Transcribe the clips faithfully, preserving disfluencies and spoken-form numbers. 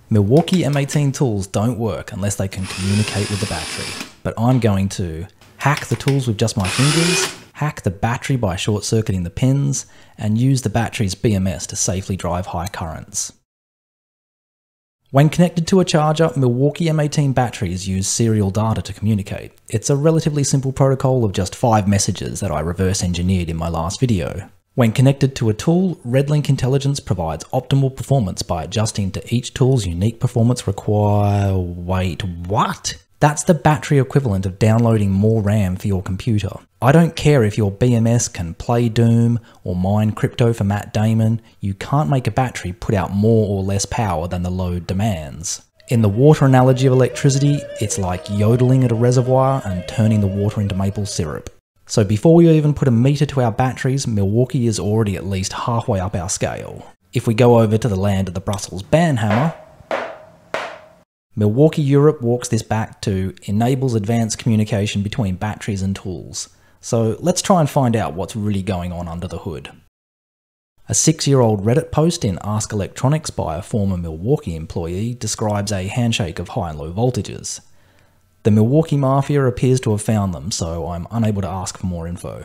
Milwaukee M eighteen tools don't work unless they can communicate with the battery, but I'm going to hack the tools with just my fingers, hack the battery by short-circuiting the pins, and use the battery's B M S to safely drive high currents. When connected to a charger, Milwaukee M eighteen batteries use serial data to communicate. It's a relatively simple protocol of just five messages that I reverse engineered in my last video. When connected to a tool, RedLink Intelligence provides optimal performance by adjusting to each tool's unique performance require... Wait, what? That's the battery equivalent of downloading more RAM for your computer. I don't care if your B M S can play Doom or mine crypto for Matt Damon, you can't make a battery put out more or less power than the load demands. In the water analogy of electricity, it's like yodeling at a reservoir and turning the water into maple syrup. So before we even put a meter to our batteries, Milwaukee is already at least halfway up our scale. If we go over to the land of the Brussels banhammer, Milwaukee Europe walks this back to enables advanced communication between batteries and tools. So let's try and find out what's really going on under the hood. A six-year-old Reddit post in Ask Electronics by a former Milwaukee employee describes a handshake of high and low voltages. The Milwaukee Mafia appears to have found them, so I'm unable to ask for more info.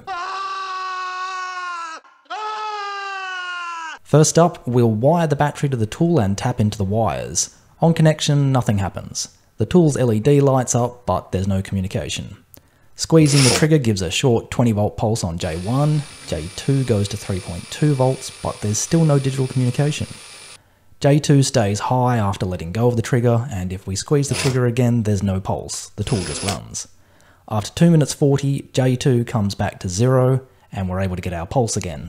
First up, we'll wire the battery to the tool and tap into the wires. On connection, nothing happens. The tool's L E D lights up, but there's no communication. Squeezing the trigger gives a short twenty volt pulse on J one, J two goes to three point two volts, but there's still no digital communication. J two stays high after letting go of the trigger, and if we squeeze the trigger again, there's no pulse, the tool just runs. After two minutes forty, J two comes back to zero, and we're able to get our pulse again.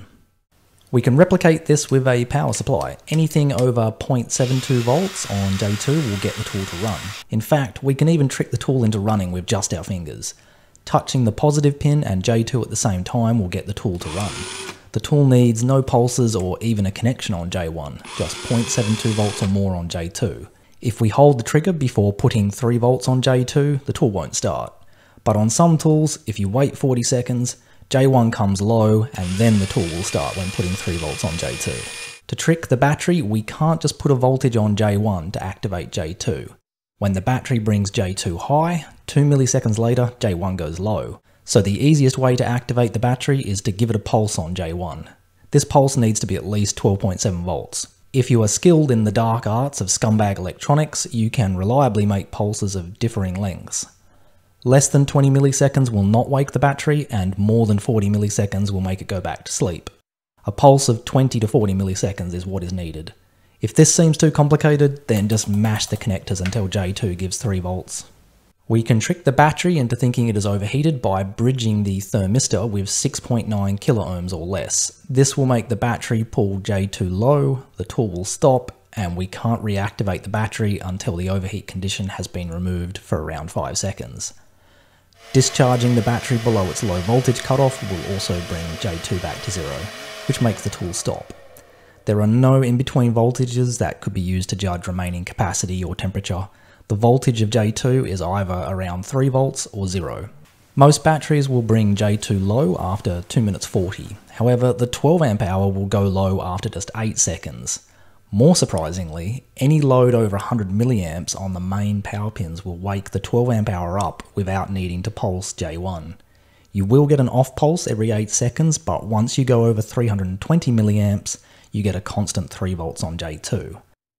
We can replicate this with a power supply. Anything over zero point seven two volts on J two will get the tool to run. In fact, we can even trick the tool into running with just our fingers. Touching the positive pin and J two at the same time will get the tool to run. The tool needs no pulses or even a connection on J one, just zero point seven two volts or more on J two. If we hold the trigger before putting three volts on J two, the tool won't start. But on some tools, if you wait forty seconds, J one comes low and then the tool will start when putting three volts on J two. To trick the battery, we can't just put a voltage on J one to activate J two. When the battery brings J two high, two milliseconds later, J one goes low. So the easiest way to activate the battery is to give it a pulse on J one. This pulse needs to be at least twelve point seven volts. If you are skilled in the dark arts of scumbag electronics, you can reliably make pulses of differing lengths. Less than twenty milliseconds will not wake the battery, and more than forty milliseconds will make it go back to sleep. A pulse of twenty to forty milliseconds is what is needed. If this seems too complicated, then just mash the connectors until J two gives three volts. We can trick the battery into thinking it is overheated by bridging the thermistor with six point nine kiloohms or less. This will make the battery pull J two low, the tool will stop, and we can't reactivate the battery until the overheat condition has been removed for around five seconds. Discharging the battery below its low voltage cutoff will also bring J two back to zero, which makes the tool stop. There are no in-between voltages that could be used to judge remaining capacity or temperature. The voltage of J two is either around three volts or zero. Most batteries will bring J two low after two minutes forty. However, the twelve amp hour will go low after just eight seconds. More surprisingly, any load over one hundred milliamps on the main power pins will wake the twelve amp hour up without needing to pulse J one. You will get an off pulse every eight seconds, but once you go over three hundred twenty milliamps, you get a constant three volts on J two.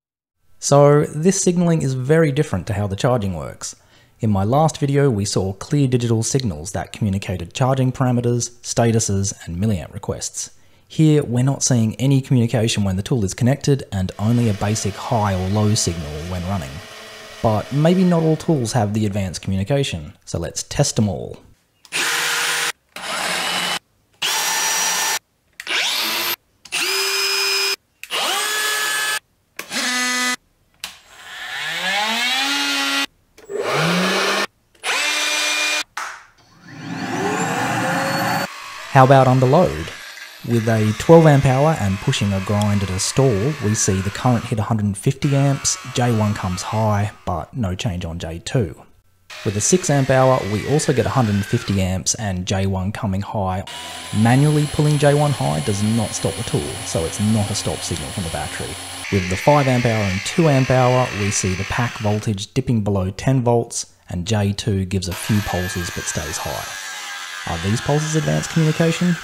So this signaling is very different to how the charging works. In my last video we saw clear digital signals that communicated charging parameters, statuses, and milliamp requests. Here we're not seeing any communication when the tool is connected and only a basic high or low signal when running. But maybe not all tools have the advanced communication, so let's test them all. How about under load? With a twelve amp hour and pushing a grind at a stall, we see the current hit one hundred fifty amps, J one comes high, but no change on J two. With a six amp hour, we also get one hundred fifty amps and J one coming high. Manually pulling J one high does not stop the tool, so it's not a stop signal from the battery. With the five amp hour and two amp hour, we see the pack voltage dipping below ten volts, and J two gives a few pulses but stays high. Are these pulses advanced communication?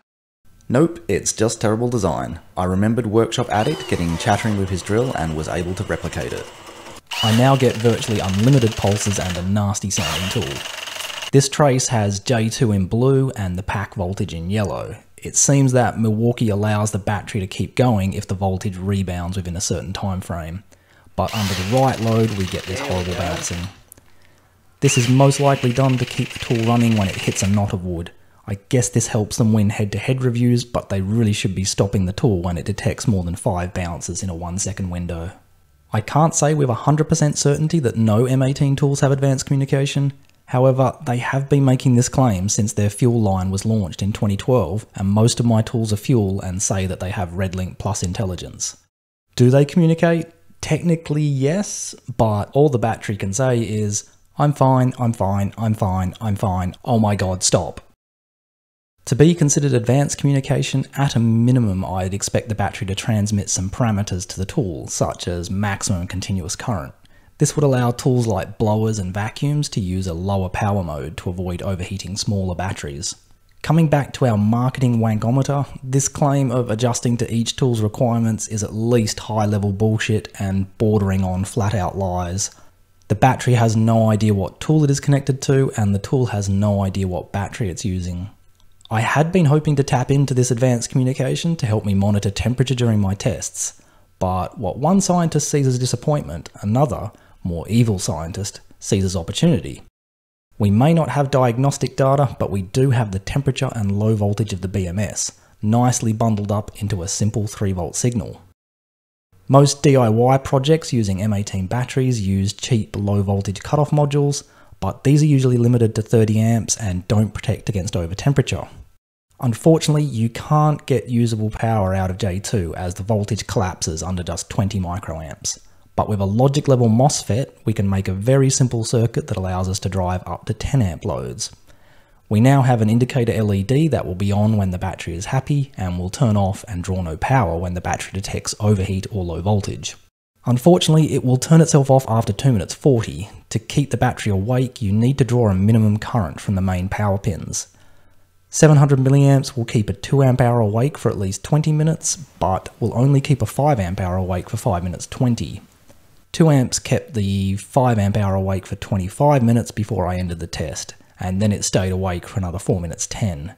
Nope, it's just terrible design. I remembered Workshop Addict getting chattering with his drill and was able to replicate it. I now get virtually unlimited pulses and a nasty sounding tool. This trace has J two in blue and the pack voltage in yellow. It seems that Milwaukee allows the battery to keep going if the voltage rebounds within a certain time frame, but under the right load we get this horrible bouncing. This is most likely done to keep the tool running when it hits a knot of wood. I guess this helps them win head-to-head reviews, but they really should be stopping the tool when it detects more than five bounces in a one second window. I can't say with one hundred percent certainty that no M eighteen tools have advanced communication. However, they have been making this claim since their fuel line was launched in twenty twelve, and most of my tools are fuel and say that they have RedLink Plus intelligence. Do they communicate? Technically yes, but all the battery can say is, I'm fine, I'm fine, I'm fine, I'm fine, oh my god, stop. To be considered advanced communication, at a minimum I'd expect the battery to transmit some parameters to the tool, such as maximum continuous current. This would allow tools like blowers and vacuums to use a lower power mode to avoid overheating smaller batteries. Coming back to our marketing wankometer, this claim of adjusting to each tool's requirements is at least high-level bullshit and bordering on flat-out lies. The battery has no idea what tool it is connected to, and the tool has no idea what battery it's using. I had been hoping to tap into this advanced communication to help me monitor temperature during my tests, but what one scientist sees as disappointment, another, more evil scientist, sees as opportunity. We may not have diagnostic data, but we do have the temperature and low voltage of the B M S, nicely bundled up into a simple three volt signal. Most D I Y projects using M eighteen batteries use cheap low voltage cutoff modules, but these are usually limited to thirty amps and don't protect against overtemperature. Unfortunately, you can't get usable power out of J two as the voltage collapses under just twenty microamps. But with a logic level MOSFET, we can make a very simple circuit that allows us to drive up to ten amp loads. We now have an indicator L E D that will be on when the battery is happy and will turn off and draw no power when the battery detects overheat or low voltage. Unfortunately, it will turn itself off after two minutes forty. To keep the battery awake, you need to draw a minimum current from the main power pins. seven hundred milliamps will keep a two amp hour awake for at least twenty minutes, but will only keep a five amp hour awake for five minutes twenty. two amps kept the five amp hour awake for twenty-five minutes before I ended the test, and then it stayed awake for another four minutes ten.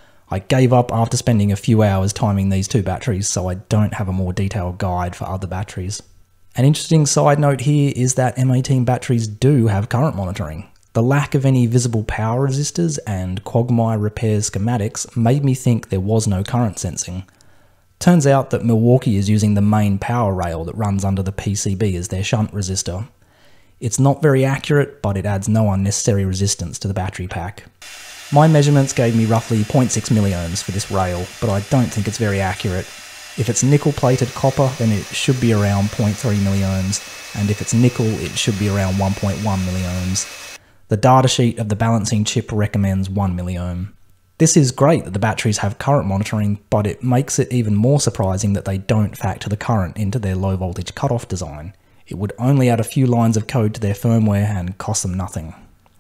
I gave up after spending a few hours timing these two batteries, so I don't have a more detailed guide for other batteries. An interesting side note here is that M eighteen batteries do have current monitoring. The lack of any visible power resistors and Quagmire repair schematics made me think there was no current sensing. Turns out that Milwaukee is using the main power rail that runs under the P C B as their shunt resistor. It's not very accurate, but it adds no unnecessary resistance to the battery pack. My measurements gave me roughly zero point six milliohms for this rail, but I don't think it's very accurate. If it's nickel-plated copper, then it should be around zero point three milliohms, and if it's nickel, it should be around one point one milliohms. The datasheet of the balancing chip recommends one milliohm. This is great that the batteries have current monitoring, but it makes it even more surprising that they don't factor the current into their low voltage cutoff design. It would only add a few lines of code to their firmware and cost them nothing.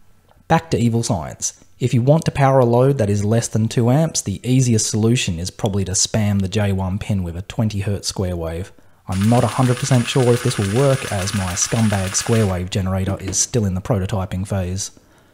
Back to evil science. If you want to power a load that is less than two amps, the easiest solution is probably to spam the J one pin with a twenty hertz square wave. I'm not one hundred percent sure if this will work, as my scumbag square wave generator is still in the prototyping phase.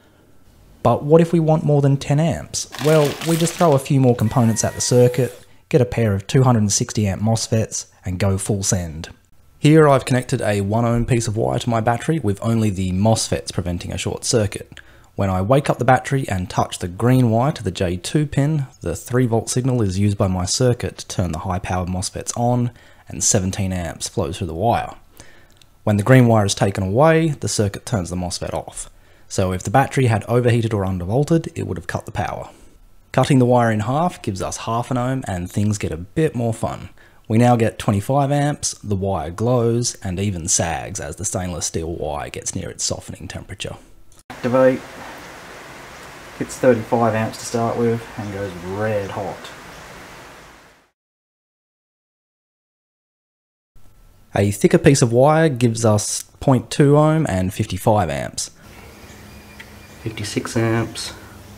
But what if we want more than ten amps? Well, we just throw a few more components at the circuit, get a pair of two hundred sixty amp MOSFETs, and go full send. Here I've connected a one ohm piece of wire to my battery with only the MOSFETs preventing a short circuit. When I wake up the battery and touch the green wire to the J two pin, the three volt signal is used by my circuit to turn the high powered MOSFETs on, and seventeen amps flows through the wire. When the green wire is taken away, the circuit turns the MOSFET off. So if the battery had overheated or undervolted, it would have cut the power. Cutting the wire in half gives us half an ohm and things get a bit more fun. We now get twenty-five amps, the wire glows, and even sags as the stainless steel wire gets near its softening temperature. Activate, hits thirty-five amps to start with, and goes red hot. A thicker piece of wire gives us zero point two ohm and fifty-five amps. fifty-six amps.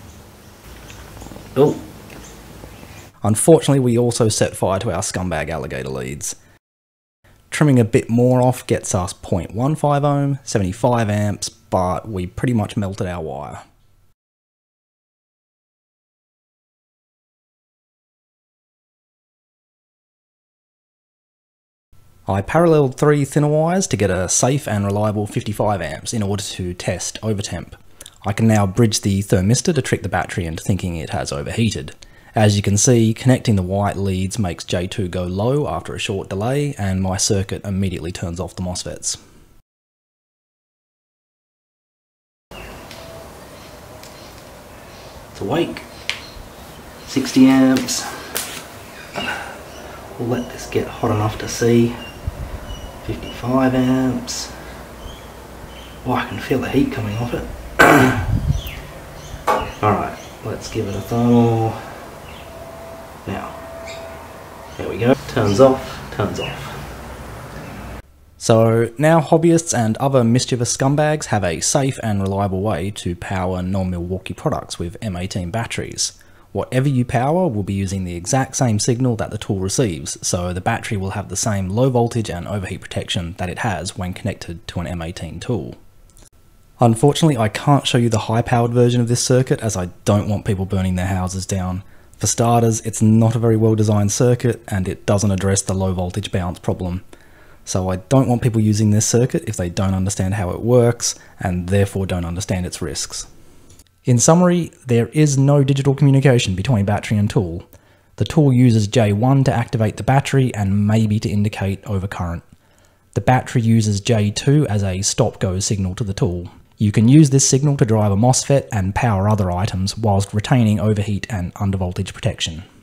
Oh. Unfortunately, we also set fire to our scumbag alligator leads. Trimming a bit more off gets us zero point one five ohm, seventy-five amps, but we pretty much melted our wire. I paralleled three thinner wires to get a safe and reliable fifty-five amps in order to test overtemp. I can now bridge the thermistor to trick the battery into thinking it has overheated. As you can see, connecting the white leads makes J two go low after a short delay, and my circuit immediately turns off the MOSFETs. It's awake. sixty amps. We'll let this get hot enough to see. fifty-five amps. Oh, I can feel the heat coming off it. Alright, let's give it a thermal. Now, there we go. Turns off, turns off. So now hobbyists and other mischievous scumbags have a safe and reliable way to power non-Milwaukee products with M eighteen batteries. Whatever you power will be using the exact same signal that the tool receives, so the battery will have the same low voltage and overheat protection that it has when connected to an M eighteen tool. Unfortunately, I can't show you the high-powered version of this circuit as I don't want people burning their houses down. For starters, it's not a very well-designed circuit and it doesn't address the low voltage bounce problem. So I don't want people using this circuit if they don't understand how it works and therefore don't understand its risks. In summary, there is no digital communication between battery and tool. The tool uses J one to activate the battery and maybe to indicate overcurrent. The battery uses J two as a stop-go signal to the tool. You can use this signal to drive a MOSFET and power other items whilst retaining overheat and undervoltage protection.